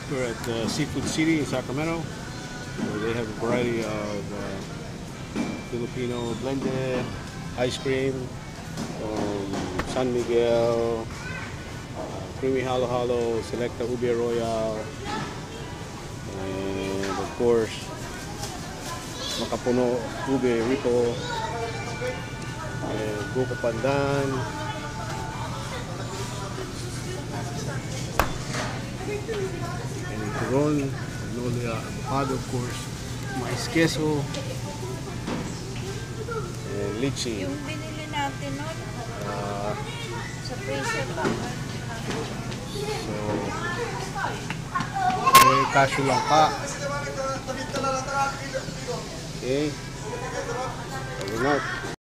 We're at Seafood City in Sacramento, where they have a variety of Filipino blended ice cream from San Miguel, creamy halo halo, Selecta Ube Royal, and of course Makapuno Ube Rico, and Buko Pandan, and Turon, Magnolia Avocado, of course, Mais Queso, and Lychee. Yung binili natin nun, sa freezer pa. So, cashew lang pa. Okay. Over and out.